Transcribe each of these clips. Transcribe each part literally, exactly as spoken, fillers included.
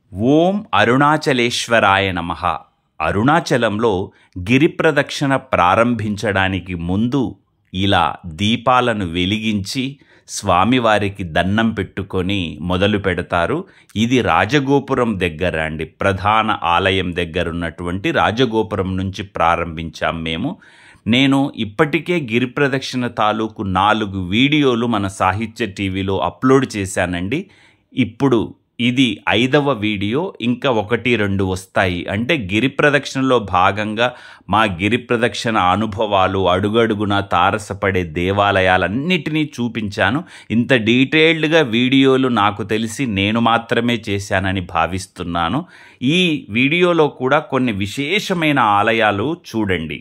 ఓం అరుణాచలేశ్వరాయ నమః. అరుణాచలంలో గిరి ప్రదక్షిణ ప్రారంభించడానికి ముందు ఇలా దీపాలను వెలిగించి స్వామివారికి దండం పెట్టుకొని మొదలు పెడతారు. ఇది రాజగోపురం దగ్గర అండి, ప్రధాన ఆలయం దగ్గర ఉన్నటువంటి రాజగోపురం నుంచి ప్రారంభించాం మేము. నేను ఇప్పటికే గిరి ప్రదక్షిణ తాలూకు నాలుగు వీడియోలు మన సాహిత్య టీవీలో అప్లోడ్ చేశానండి. ఇప్పుడు ఇది ఐదవ వీడియో, ఇంకా ఒకటి రెండు వస్తాయి. అంటే గిరి ప్రదక్షిణలో భాగంగా మా గిరి ప్రదక్షిణ అనుభవాలు, అడుగడుగున తారసపడే దేవాలయాలన్నిటినీ చూపించాను. ఇంత డీటెయిల్డ్గా వీడియోలు నాకు తెలిసి నేను మాత్రమే చేశానని భావిస్తున్నాను. ఈ వీడియోలో కూడా కొన్ని విశేషమైన ఆలయాలు చూడండి.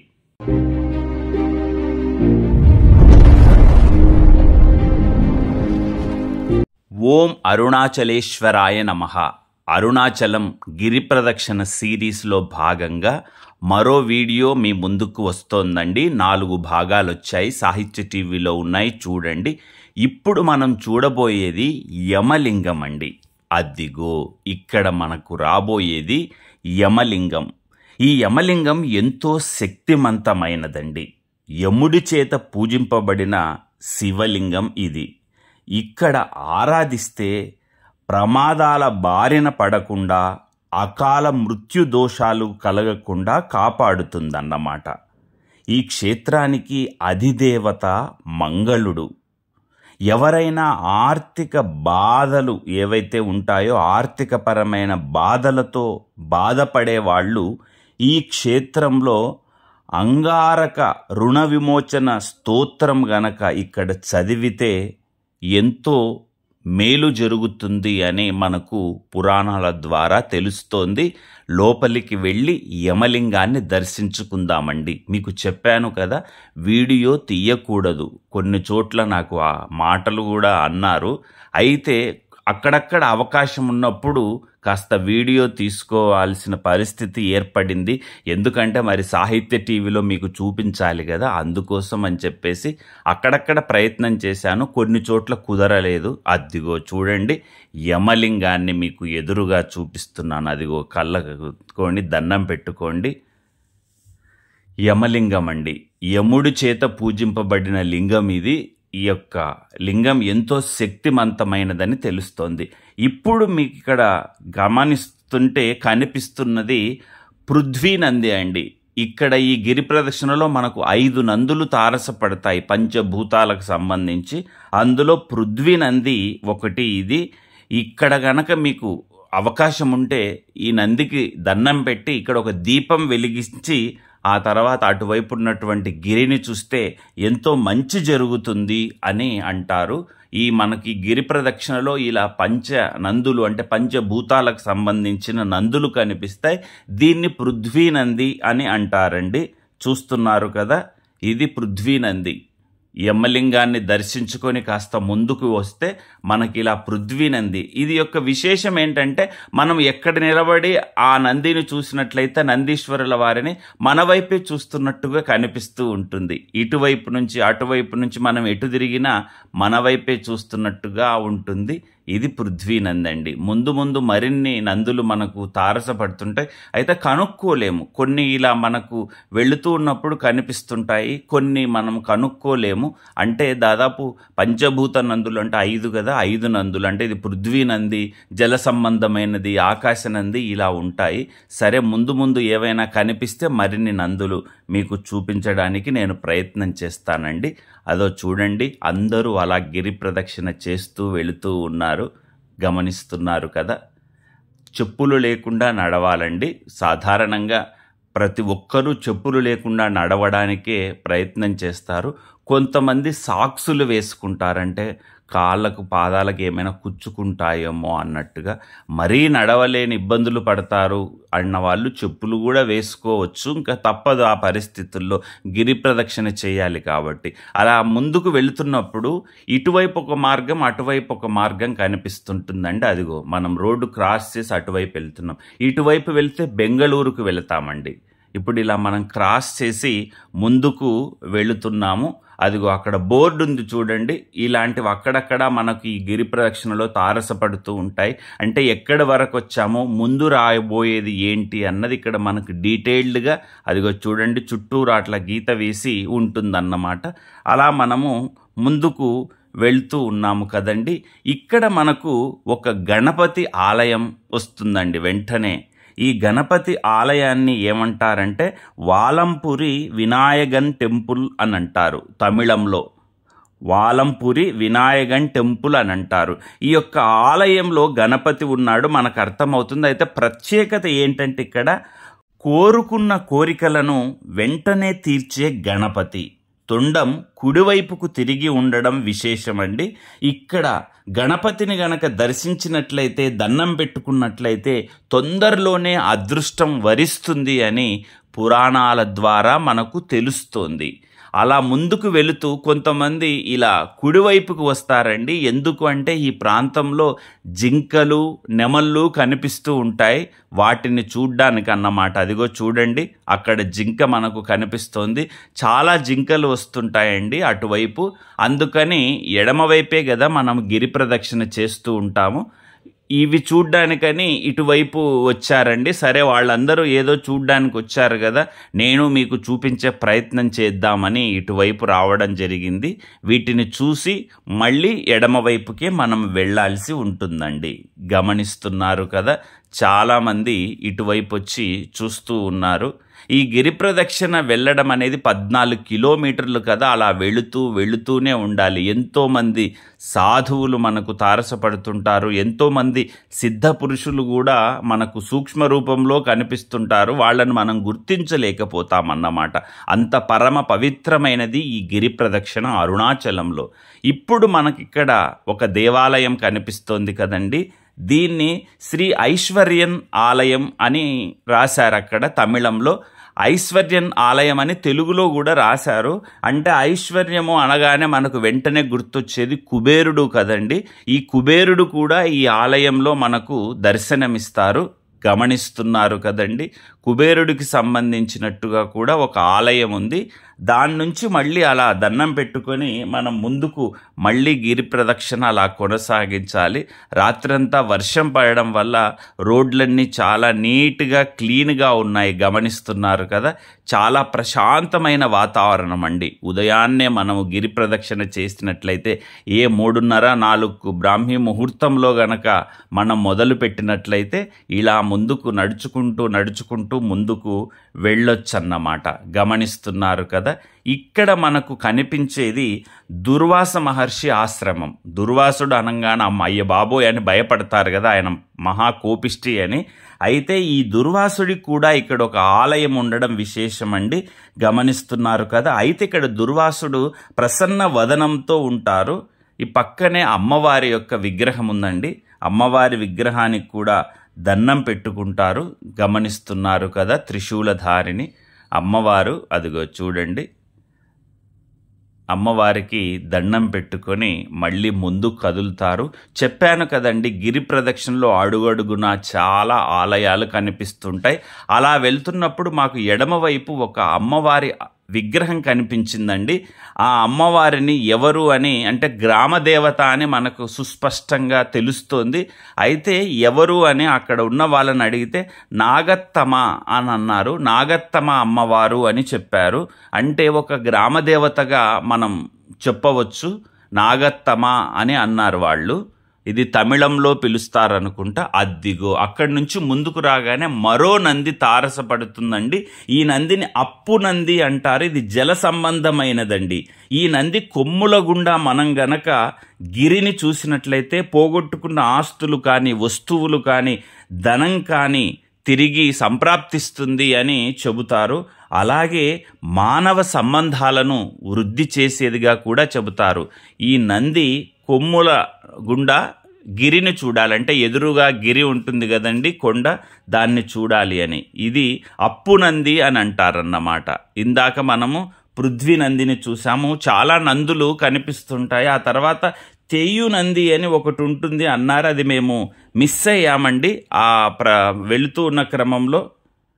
ఓం అరుణాచలేశ్వరాయ నమః. అరుణాచలం గిరి ప్రదక్షిణ సిరీస్లో భాగంగా మరో వీడియో మీ ముందుకు వస్తోందండి. నాలుగు భాగాలు వచ్చాయి, సాహిత్య టీవీలో ఉన్నాయి, చూడండి. ఇప్పుడు మనం చూడబోయేది యమలింగం అండి. అదిగో ఇక్కడ మనకు రాబోయేది యమలింగం. ఈ యమలింగం ఎంతో శక్తిమంతమైనదండి. యముడి చేత పూజింపబడిన శివలింగం ఇది. ఇక్కడ ఆరాధిస్తే ప్రమాదాల బారిన పడకుండా, అకాల మృత్యు దోషాలు కలగకుండా కాపాడుతుందన్నమాట. ఈ క్షేత్రానికి అధిదేవత మంగళుడు. ఎవరైనా ఆర్థిక బాధలు ఏవైతే ఉంటాయో, ఆర్థికపరమైన బాధలతో బాధపడే వాళ్ళు ఈ క్షేత్రంలో అంగారక రుణ విమోచన స్తోత్రం గనక ఇక్కడ చదివితే ఎంతో మేలు జరుగుతుంది అని మనకు పురాణాల ద్వారా తెలుస్తోంది. లోపలికి వెళ్ళి యమలింగాన్ని దర్శించుకుందామండి. మీకు చెప్పాను కదా, వీడియో తీయకూడదు. కొన్ని చోట్ల నాకు ఆ మాటలు కూడా అన్నారు. అయితే అక్కడక్కడ అవకాశం ఉన్నప్పుడు కాస్త వీడియో తీసుకోవాల్సిన పరిస్థితి ఏర్పడింది. ఎందుకంటే మరి సాహిత్య టీవీలో మీకు చూపించాలి కదా, అందుకోసం అని చెప్పేసి అక్కడక్కడ ప్రయత్నం చేశాను. కొన్ని చోట్ల కుదరలేదు. అదిగో చూడండి, యమలింగాన్ని మీకు ఎదురుగా చూపిస్తున్నాను. అదిగో కళ్ళకొని దండం పెట్టుకోండి. యమలింగం అండి, యముడి చేత పూజింపబడిన లింగం ఇది. ఈ యొక్క లింగం ఎంతో శక్తివంతమైనదని తెలుస్తోంది. ఇప్పుడు మీకు ఇక్కడ గమనిస్తుంటే కనిపిస్తున్నది పృథ్వీ నంది అండి. ఇక్కడ ఈ గిరి ప్రదక్షిణలో మనకు ఐదు నందులు తారసపడతాయి పంచభూతాలకు సంబంధించి. అందులో పృథ్వీ నంది ఒకటి. ఇది ఇక్కడ గనక మీకు అవకాశం ఉంటే ఈ నందికి దండం పెట్టి ఇక్కడ ఒక దీపం వెలిగించి ఆ తర్వాత అటువైపు ఉన్నటువంటి గిరిని చూస్తే ఎంతో మంచి జరుగుతుంది అని అంటారు. ఈ మనకి గిరి ప్రదక్షిణలో ఇలా పంచ నందులు అంటే పంచభూతాలకు సంబంధించిన నందులు కనిపిస్తాయి. దీన్ని పృథ్వీ నంది అని అంటారండి. చూస్తున్నారు కదా, ఇది పృథ్వీ నంది. యమలింగాన్ని దర్శించుకొని కాస్త ముందుకు వస్తే మనకి ఇలా పృథ్వీ నంది. ఇది యొక్క విశేషం ఏంటంటే, మనం ఎక్కడ నిలబడి ఆ నందిని చూసినట్లయితే నందీశ్వరుల వారిని మన వైపే చూస్తున్నట్టుగా కనిపిస్తూ ఉంటుంది. ఇటువైపు నుంచి అటువైపు నుంచి మనం ఎటు తిరిగినా మన వైపే చూస్తున్నట్టుగా ఉంటుంది. ఇది పృథ్వీ నంది అండి. ముందు ముందు మరిన్ని నందులు మనకు తారసపడుతుంటాయి. అయితే కనుక్కోలేము. కొన్ని ఇలా మనకు వెళుతూ ఉన్నప్పుడు కనిపిస్తుంటాయి, కొన్ని మనం కనుక్కోలేము. అంటే దాదాపు పంచభూత నందులు అంటే ఐదు కదా, ఐదు నందులు అంటే ఇది పృథ్వీ నంది, జల సంబంధమైనది ఆకాశ నంది, ఇలా ఉంటాయి. సరే, ముందు ముందు ఏవైనా కనిపిస్తే మరిన్ని నందులు మీకు చూపించడానికి నేను ప్రయత్నం చేస్తానండి. అదో చూడండి, అందరూ అలా గిరి ప్రదక్షిణ చేస్తూ వెళుతూ ఉన్నారు, గమనిస్తున్నారు కదా. చెప్పులు లేకుండా నడవాలండి. సాధారణంగా ప్రతి ఒక్కరూ చెప్పులు లేకుండా నడవడానికే ప్రయత్నం చేస్తారు. కొంతమంది సాక్సులు వేసుకుంటారంటే కాళ్ళకు పాదాలకు ఏమైనా కుచ్చుకుంటాయేమో అన్నట్టుగా. మరీ నడవలేని ఇబ్బందులు పడతారు అన్న వాళ్ళు చెప్పులు కూడా వేసుకోవచ్చు. ఇంకా తప్పదు, ఆ పరిస్థితుల్లో గిరి ప్రదక్షిణ చేయాలి కాబట్టి. అలా ముందుకు వెళుతున్నప్పుడు ఇటువైపు ఒక మార్గం, అటువైపు ఒక మార్గం కనిపిస్తుంటుందండి. అదిగో మనం రోడ్డు క్రాస్ చేసి అటువైపు వెళ్తున్నాం. ఇటువైపు వెళ్తే బెంగళూరుకు వెళతామండి. ఇప్పుడు ఇలా మనం క్రాస్ చేసి ముందుకు వెళుతున్నాము. అదిగో అక్కడ బోర్డు ఉంది చూడండి. ఇలాంటివి అక్కడక్కడ మనకు ఈ గిరి ప్రదక్షిణలో తారసపడుతూ ఉంటాయి. అంటే ఎక్కడి వరకు వచ్చామో, ముందు రాబోయేది ఏంటి అన్నది ఇక్కడ మనకు డీటెయిల్డ్గా అదిగో చూడండి చుట్టూరు అట్లా గీత వేసి ఉంటుందన్నమాట. అలా మనము ముందుకు వెళ్తూ ఉన్నాము కదండి. ఇక్కడ మనకు ఒక గణపతి ఆలయం వస్తుందండి వెంటనే. ఈ గణపతి ఆలయాన్ని ఏమంటారంటే వాలంపురి వినాయగన్ టెంపుల్ అని అంటారు తమిళంలో. వాలంపురి వినాయగన్ టెంపుల్ అని అంటారు. ఈ యొక్క ఆలయంలో గణపతి ఉన్నాడు, మనకు అర్థమవుతుంది. అయితే ప్రత్యేకత ఏంటంటే ఇక్కడ కోరుకున్న కోరికలను వెంటనే తీర్చే గణపతి. తొండం కుడివైపుకు తిరిగి ఉండడం విశేషమండి. ఇక్కడ గణపతిని గనక దర్శించినట్లయితే, దండం పెట్టుకున్నట్లయితే తొందరలోనే అదృష్టం వరిస్తుంది అని పురాణాల ద్వారా మనకు తెలుస్తోంది. అలా ముందుకు వెళుతూ కొంతమంది ఇలా కుడివైపుకు వస్తారండి. ఎందుకు అంటే ఈ ప్రాంతంలో జింకలు, నెమళ్ళు కనిపిస్తూ ఉంటాయి, వాటిని చూడ్డానికి అన్నమాట. అదిగో చూడండి అక్కడ జింక మనకు కనిపిస్తోంది. చాలా జింకలు వస్తుంటాయండి అటువైపు. అందుకని ఎడమవైపే కదా మనం గిరి ప్రదక్షిణ చేస్తూ ఉంటాము. ఇవి చూడ్డానికని ఇటువైపు వచ్చారండి. సరే వాళ్ళందరూ ఏదో చూడ్డానికి వచ్చారు కదా, నేను మీకు చూపించే ప్రయత్నం చేద్దామని ఇటువైపు రావడం జరిగింది. వీటిని చూసి మళ్ళీ ఎడమవైపుకే మనం వెళ్ళాల్సి ఉంటుందండి. గమనిస్తున్నారు కదా, చాలామంది ఇటువైపు వచ్చి చూస్తూ ఉన్నారు. ఈ గిరి ప్రదక్షిణ వెళ్ళడం అనేది పద్నాలుగు కిలోమీటర్లు కదా. అలా వెళుతూ వెళుతూనే ఉండాలి. ఎంతోమంది సాధువులు మనకు తారసపడుతుంటారు. ఎంతోమంది సిద్ధ పురుషులు కూడా మనకు సూక్ష్మ రూపంలో కనిపిస్తుంటారు. వాళ్ళని మనం గుర్తించలేకపోతామన్నమాట. అంత పరమ పవిత్రమైనది ఈ గిరి ప్రదక్షిణ అరుణాచలంలో. ఇప్పుడు మనకిక్కడ ఒక దేవాలయం కనిపిస్తోంది కదండి. దీన్ని శ్రీ ఐశ్వర్యన్ ఆలయం అని రాశారు అక్కడ తమిళంలో. ఐశ్వర్యన్ ఆలయం అని తెలుగులో కూడా రాశారు. అంటే ఐశ్వర్యము అనగానే మనకు వెంటనే గుర్తొచ్చేది కుబేరుడు కదండి. ఈ కుబేరుడు కూడా ఈ ఆలయంలో మనకు దర్శనమిస్తారు. గమనిస్తున్నారు కదండి. కుబేరుడికి సంబంధించినట్టుగా కూడా ఒక ఆలయం ఉంది. దాని నుంచి మళ్ళీ అలా దండం పెట్టుకొని మనం ముందుకు మళ్ళీ గిరి ప్రదక్షిణ అలా కొనసాగించాలి. రాత్రంతా వర్షం పడడం వల్ల రోడ్లన్నీ చాలా నీట్గా క్లీన్గా ఉన్నాయి. గమనిస్తున్నారు కదా, చాలా ప్రశాంతమైన వాతావరణం అండి. ఉదయాన్నే మనము గిరి ప్రదక్షిణ చేసినట్లయితే ఏ మూడున్నర నాలుగు బ్రాహ్మీ ముహూర్తంలో గనక మనం మొదలు పెట్టినట్లయితే ఇలా ముందుకు నడుచుకుంటూ నడుచుకుంటూ ముందుకు వెళ్ళొచ్చన్నమాట. గమనిస్తున్నారు కదా. ఇక్కడ మనకు కనిపించేది దుర్వాస మహర్షి ఆశ్రమం. దుర్వాసుడు అనగానే అమ్మ అయ్య బాబోయ్ అని భయపడతారు కదా, ఆయన మహాకోపిష్టి అని. అయితే ఈ దుర్వాసుడికి కూడా ఇక్కడ ఒక ఆలయం ఉండడం విశేషమండి. గమనిస్తున్నారు కదా. అయితే ఇక్కడ దుర్వాసుడు ప్రసన్న వదనంతో ఉంటారు. ఈ పక్కనే అమ్మవారి యొక్క విగ్రహం ఉందండి. అమ్మవారి విగ్రహానికి కూడా దండం పెట్టుకుంటారు. గమనిస్తున్నారు కదా, త్రిశూలధారిణి అమ్మవారు. అదిగో చూడండి, అమ్మవారికి దండం పెట్టుకొని మళ్ళీ ముందు కదులుతారు. చెప్పాను కదండి, గిరి ప్రదక్షిణలో అడుగడుగున చాలా ఆలయాలు కనిపిస్తుంటాయి. అలా వెళ్తున్నప్పుడు మాకు ఎడమవైపు ఒక అమ్మవారి విగ్రహం కనిపించిందండి. ఆ అమ్మవారిని ఎవరు అని అంటే గ్రామదేవత అని మనకు సుస్పష్టంగా తెలుస్తోంది. అయితే ఎవరు అని అక్కడ ఉన్న వాళ్ళని అడిగితే నాగత్తమ అని అన్నారు. నాగత్తమ అమ్మవారు అని చెప్పారు. అంటే ఒక గ్రామదేవతగా మనం చెప్పవచ్చు. నాగత్తమ అని అన్నారు వాళ్ళు. ఇది తమిళంలో పిలుస్తారనుకుంటా. అద్దిగో అక్కడి నుంచి ముందుకు రాగానే మరో నంది తారసపడుతుందండి. ఈ నందిని అప్పు నంది అంటారు. ఇది జల సంబంధమైనదండి. ఈ నంది కొమ్ముల గుండా మనం గనక గిరిని చూసినట్లయితే పోగొట్టుకున్న ఆస్తులు కానీ, వస్తువులు కానీ, ధనం కానీ తిరిగి సంప్రాప్తిస్తుంది అని చెబుతారు. అలాగే మానవ సంబంధాలను వృద్ధి చేసేదిగా కూడా చెబుతారు. ఈ నంది కొమ్ముల గుండా గిరిని చూడాలంటే ఎదురుగా గిరి ఉంటుంది కదండి, కొండ, దాన్ని చూడాలి అని. ఇది అప్పు నంది అని అంటారన్నమాట. ఇందాక మనము పృథ్వీ నందిని చూసాము. చాలా నందులు కనిపిస్తుంటాయి. ఆ తర్వాత తెయ్యు నంది అని ఒకటి ఉంటుంది అన్నారు. అది మేము మిస్ అయ్యామండి ఆ ప్ర వెళుతూ ఉన్న క్రమంలో.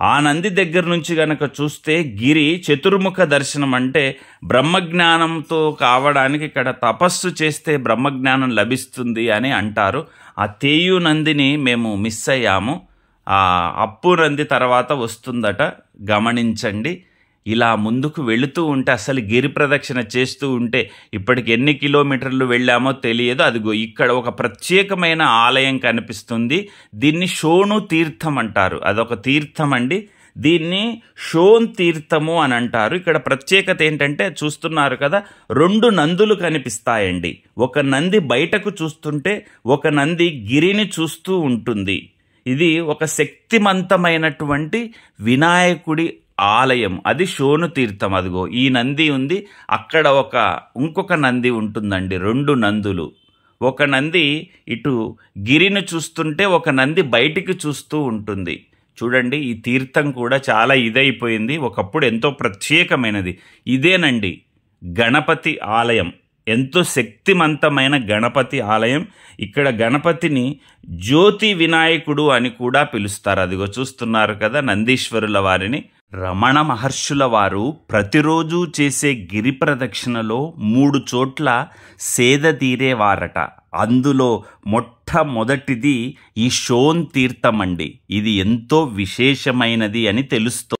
ఆ నంది దగ్గర నుంచి గనక చూస్తే గిరి చతుర్ముఖ దర్శనం, అంటే బ్రహ్మజ్ఞానంతో కావడానికి ఇక్కడ తపస్సు చేస్తే బ్రహ్మజ్ఞానం లభిస్తుంది అని అంటారు. ఆ తేయు నందిని మేము మిస్ అయ్యాము. ఆ అప్పు నంది తర్వాత వస్తుందట, గమనించండి. ఇలా ముందుకు వెళుతూ ఉంటే, అసలు గిరి ప్రదక్షిణ చేస్తూ ఉంటే ఇప్పటికి ఎన్ని కిలోమీటర్లు వెళ్ళామో తెలియదు. అదిగో ఇక్కడ ఒక ప్రత్యేకమైన ఆలయం కనిపిస్తుంది. దీన్ని షోను తీర్థం అంటారు. అదొక తీర్థం అండి. దీన్ని షోన్ తీర్థము అని అంటారు. ఇక్కడ ప్రత్యేకత ఏంటంటే, చూస్తున్నారు కదా, రెండు నందులు కనిపిస్తాయండి. ఒక నంది బయటకు చూస్తుంటే ఒక నంది గిరిని చూస్తూ ఉంటుంది. ఇది ఒక శక్తిమంతమైనటువంటి వినాయకుడి ఆలయం. అది షోను తీర్థం. అదిగో ఈ నంది ఉంది, అక్కడ ఒక ఇంకొక నంది ఉంటుందండి. రెండు నందులు. ఒక నంది ఇటు గిరిని చూస్తుంటే ఒక నంది బయటికి చూస్తూ ఉంటుంది. చూడండి, ఈ తీర్థం కూడా చాలా ఇదైపోయింది. ఒకప్పుడు ఎంతో ప్రత్యేకమైనది. ఇదేనండి గణపతి ఆలయం. ఎంతో శక్తిమంతమైన గణపతి ఆలయం. ఇక్కడ గణపతిని జ్యోతి వినాయకుడు అని కూడా పిలుస్తారు. అదిగో చూస్తున్నారు కదా నందీశ్వరుల వారిని. రమణ మహర్షుల వారు ప్రతిరోజు చేసే గిరి ప్రదక్షిణలో మూడు చోట్ల సేద తీరేవారట. అందులో మొట్టమొదటిది ఈ షోన్ తీర్థం అండి. ఇది ఎంతో విశేషమైనది అని తెలుస్తోంది.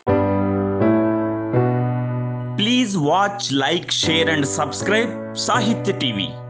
Please watch, like, share and subscribe Sahitya TV.